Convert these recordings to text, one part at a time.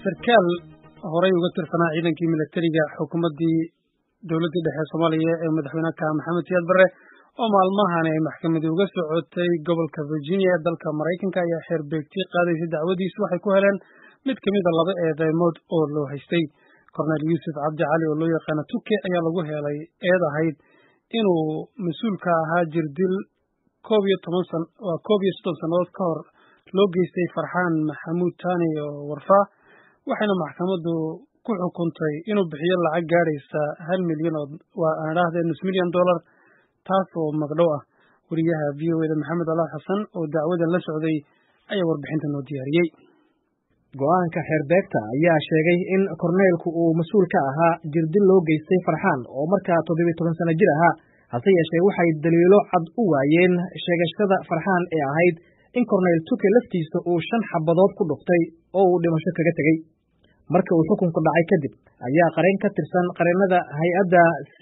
sarkaal horey uga tirsanaa ciidankii militariga xukuumaddii dowladdii dhexe Soomaaliya ee madaxweynaha Maxamed Siyaad Barre oo maalmahan ay maxkamadda uga socotay gobolka Virginia ee dalka Mareykanka ayaa xeerbeegti qaadaysay dacwadiisu waxay ku heleen mid ka mid a laba eedeymood oo loo haystay. Korneyl Yuusuf Cabdi Cali oo loo yaqaano Tuke ayaa lagu helay eed ahayd inuu mas-uul ka ahaa jirdil 11 sannadood ka hor loo geystay Farxaan Maxamuud Taani oo Warfaa, waxayna maxkamaddu ku xukuntay inuu bixiyo lacag gaadhaysa $1 milyan nus milyan dollar taas oo magdhow ah. Wariyaha VOA Maxamed Alaal Xasan oo dacwadan la socday ayaa warbixinta noo diyaariyey. Go'aanka xeerbeegta ayaa sheegay in korneelku uu mas-uul ka ahaa jirdil loo geystay Farxaan oo markaa 17 sano jir ahaa, hase yeeshee waxay daliilo cad u waayeen sheegashada Farxaan ee ahayd in korneyl Tuke laftiisa uu 5 xabadood ku dhuftay oo uu dhimasho kaga tegey. Marka uu xukunku dhacay kadib ayaa qareen ka tirsan qareennada hay-adda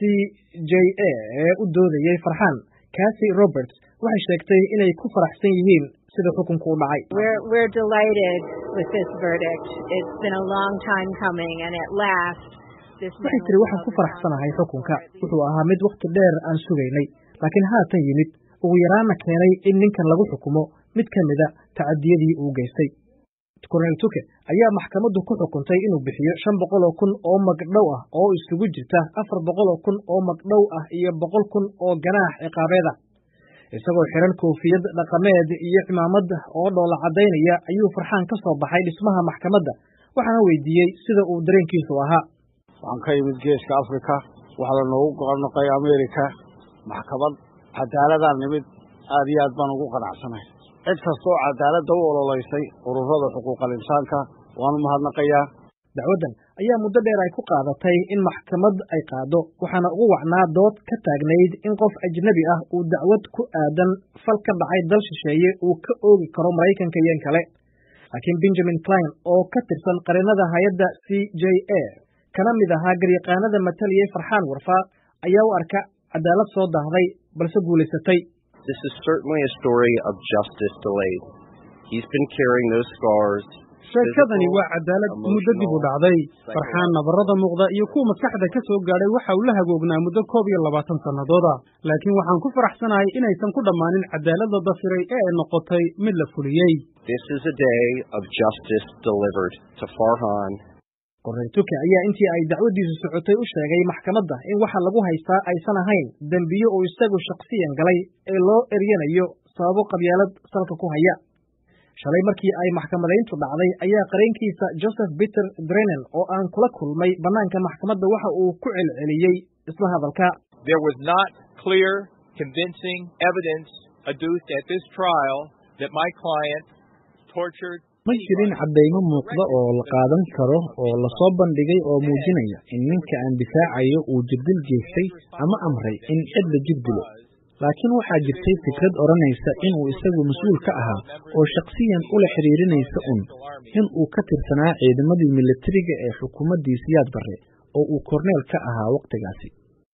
CJA ee u doodayay Farxaan, Cassie Roberts, waxay sheegtay inay ku faraxsan yihiin sida xukunku u dhacay. We're delighted with this verdict. It's been a long time coming and at last waxay tiri waxaan ku faraxsanahay xukunka. Wuxuu ahaa mid waqti dheer aan sugaynay, laakiin haatan yimid ugu yaraana keenay in ninkan lagu xukumo mid ka mida tacadiyadii uu geystay. Korneyl Tuke ayaa maxkamaddu ku xukuntay inuu bixiyo 500,000 oo magdhow ah oo isugu jirta 400,000 oo magdhow ah iyo 100,000 oo ganaax ciqaabeed ah. Isagoo xiran koofiyad dhaqameed iyo cimaamad oo dhoola cadaynaya ayuu Farxaan ka soo baxay dhismaha maxkamadda, waxaana weydiiyey sida uu dareenkiisu ahaa. Waxaan ka yimid geeska Afrika, waxaa la noogu go'aanaqay Ameerika, maxkamad cadaaladaan nimid, aad iyo aad baan ugu qanacsanahay. cid kastoo cadaaladda u ololeysay ururada xuquuqal insaanka waan u mahadnaqayaa. Dacwadan ayaa muddo dheer ay ku qaadatay in maxkamad ay qaado, waxaana ugu wacnaa dood ka taagnayd in qof ajnabi ah uu dacwad ku aadan fal ka dhacay dal shisheeye uu ka oogi karo Maraykanka iyo kale. Laakiin Benjamin Klein oo ka tirsan qareennada hay'adda CJA kana mid ahaa garyaqaanada mataliyay Farxaan Warfaa ayaa u arka cadaalad soo daahday balse guulaysatay. This is certainly a story of justice delayed. He's been carrying those scars. Sheekadani waa cadaalad muddo dib u dhacday. Farxaan nabarrada muuqda iyo kuwa maskaxda ka soo gaadhay waxa uu la hagoognaa muddo 21 sannadood ah. Laakiin waxaan ku faraxsanahay inaysan ku dhammaanin cadaaladda dafiray ee ay noqotay mid la fuliyey. This is a day of justice delivered to Farxaan. Korneyl Tuke ayaa intii ay dacwadiisu socotay u sheegay maxkamadda in waxa lagu haystaa aysan ahayn dambiyo oo isagu shakhsiyan galay ee loo eryanayo sababo qabyaalad salka ku haya. Shalay markii ay maxkamadayntu dhacday ayaa qareenkiisa Joseph Peter Drennan oo aan kula kulmay bannaanka maxkamadda waxa uu ku celceliyey isla hadalka. There was not clear, convincing evidence adduced at this trial that my client tortured. Ma jirin caddaymo muuqda oo la qaadan karo oo la soo bandhigay oo muujinaya in ninka aan difaacayo uu jirdil geystay ama amray in cid la jirdilo. Laakiin waxaa jirtay fikrad odhanaysa inuu isagu mas-uul ka ahaa oo shakhsiyan ula xiriirinaysa in uu ka tirsanaa ciidamadii militariga ee xukuumaddii Siyaad Barre oo uu korneyl ka ahaa waqtigaasi.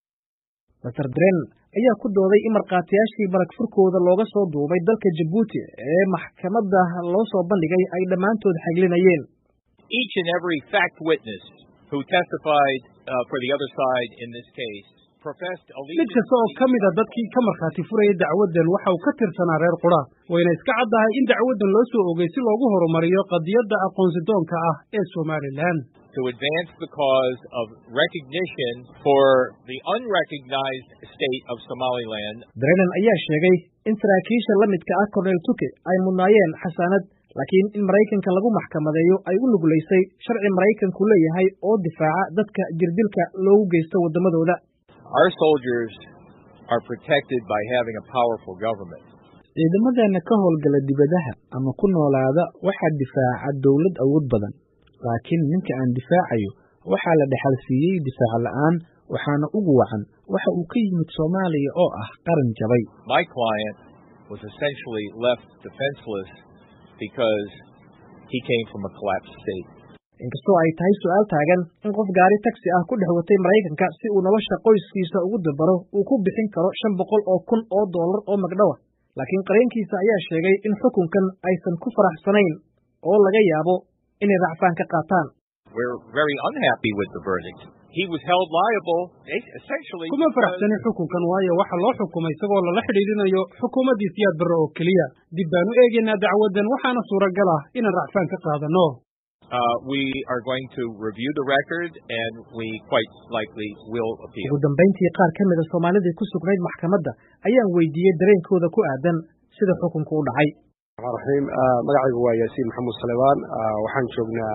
Dr. Drennan ayaa ku dooday in markhaatiyaashii marag furkooda looga soo duubay dalka Djibouti ee maxkamadda loo soo bandhigay ay dhammaantood xaglinayeen. Each and every fact witness who testified for the other side in this case professed allegiance. Mid kasta oo ka mid ah dadkii ka markhaati furayay dacwadan waxa uu ka tirsanaa reer qura, wayna iska caddahay in dacwadan loo soo ogay si loogu horumariyo qadiyadda aqoonsidoonka ah ee Somaliland. To advance the cause of recognition for the unrecognized state of Somaliland. Drennan ayaa sheegay in saraakiisha la midka ah Korneyl Tuke ay mudnaayeen xasaanad, laakiin in Maraykanka lagu maxkamadeeyo ay u nuglaysay sharci Maraykanku leeyahay oo difaaca dadka jirdilka loogu geysto waddamadooda. Our soldiers are protected by having a powerful government. Ciidamadeena ka howlgala dibadaha ama ku noolaada waxaa difaaca dawlad awood badan. Laakiin ninka aan difaacayo waxaa la dhaxal siiyey difaac la'aan, waxaana ugu wacan waxa uu ka yimid Soomaaliya oo ah qaran jabay. My client was essentially left defenseless because he came from a collapsed state. Inkastoo ay tahay su'aal taagan in qof gaari taxi ah ku dhex watay Maraykanka si uu nolosha qoyskiisa ugu dabaro uu ku bixin karo $500,000 oo dollar oo magdhow ah, laakiin qareenkiisa ayaa sheegay in xukunkan aysan ku faraxsanayn oo laga yaabo inay racfaan ka qaataan. We're very unhappy with the verdict. He was held liable essentially. kuma faraxsani xukunkan waayo waxa loo xukumay isagoo lala xidhiidhinayo xukuumaddii Siyaad Barre oo keliya. Dib baanu eegaynaa dacwadan waxaana suuragal ah inaan racfaan ka qaadano. We are going to review the record and we quite likely will appeal. Ugu dambeyntii qaar ka mid ah Soomaalida ku sugnayd maxkamadda ayaan weydiiyay dareenkooda ku aadan sida xukunku u dhacay. magacaygu waa Yaasiin Maxamuud Salebaan waxaan joognaa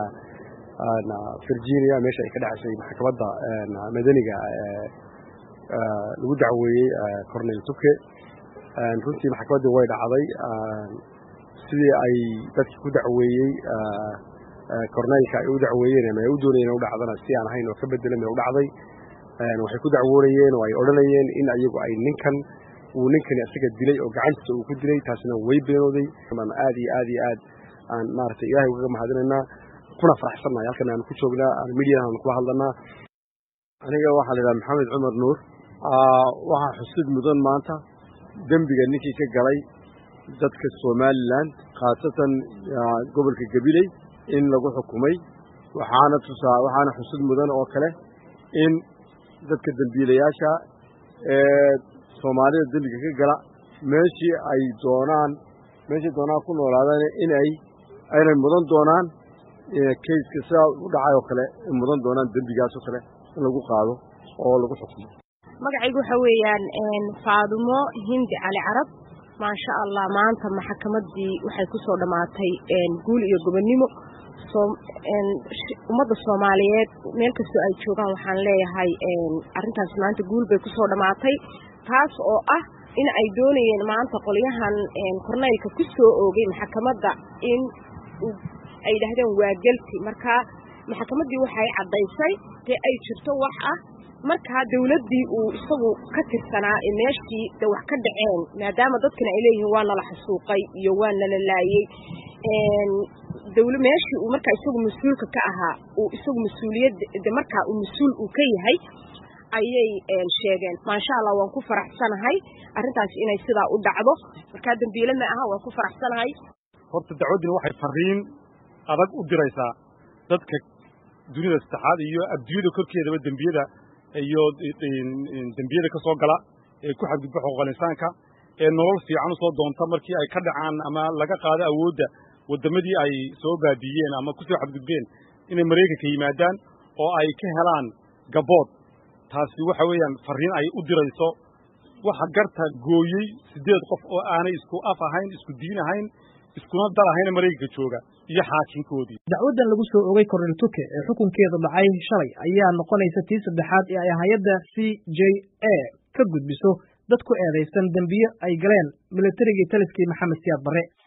Virginia meesha ay ka dhaxaysay maxkamadda madaniga lagu dacweeyay Cornel Tuke runtii maxkamaddu way dhacday sidii ay dadkii ku dacweeyay Cornelka ay u dacweeyeen ama ay u doonayeen u dhacdana si aan ahayn oo ka bedelan u dhacday waxay ku dacwoonayeen oo ay oranayeen in ayagu ay ninkani asaga dilay oo gacantiisa uu ku dilay taasina way beenooday aad iyo aad aan maartay Ilaahay uga mahadinaynaa kuna faraxsanahay halkan aan ku joognaa media aan ku hadlanaa aniga waxaan leeyahay Maxamed Cumar Nuur waxa xusid mudan maanta dambiga ninkii ka galay dadka Somaliland khaasatan gobolka Gabiley in lagu xukumay waxaana xusid mudan oo kale in dadka dambiilayaasha Soomaalida dambiga ka gala meeshii ay doonaan ku noolaadaan in ay mudan doonaan case ka u dhacay oo kale mudan doonaan dambigaas oo kale in lagu qaado oo lagu xukumo. magacaygu waxa weeyaan Faadumo Hindi Cali Carab ma sha Allah maanta maxkamaddii waxay ku soo dhamaatay guul iyo gobonimo ummadda Soomaaliyeed meel kasta ay joogaan waxaan leeyahay arrintaas maanta guul bay ku soo dhamaatay taas oo ah in ay doonayeen maanta qolyahan Cornelka ku soo oogay maxkamadda in ay yiraahdeen waa galti marka maxkamaddii waxay cadaysay in ay jirto wax ah marka dawladdii uu isagu ka tirsanaa meeshii wax ka dhaceen maadaama dadkana ay leeyihiin waa la xasuuqay iyo waa la laayay dawladda meeshii uu marka isagu mas'uulka ka ahaa uu isagu mas'uuliyadda marka uu mas'uul u ka yahay ayay sheegeen ma sha Allah waan ku faraxsanahay arrintaas inay sidaa u dhacdo marka dambiile ma aha waan ku faraxsanahay horta dacwaddu waxay fariin adag u diraysaa dadka dunida saddexaad iyo adduunyada korkeedaba dambiyada iyo dambiyada ka soo gala ee ku xadgudba xuquuqul insaanka ee nolol fiican u soo doonta markii ay ka dhacaan ama laga qaado awoodda wadamadii ay soo baabiyeen ama ku soo xadgudbeen inay Mareykanka yimaadaan oo ay ka helaan gabood taasi waxa weeyaan fariin ay u dirayso waxa garta gooyay 8 qof oo aanay isku af ahayn isku diin ahayn iskuna dal ahayn Mareykanka jooga iyo xaakinkoodii. Dacwadan lagu soo oogay Cornel Tuke ee xukunkeeda dhacay shalay ayaa noqonaysa tii saddexaad ee ay hay'adda CJA ka gudbiso dad ku eedeysan dambiyo ay galeen militariga taliskii Maxamed Siyaad Barre.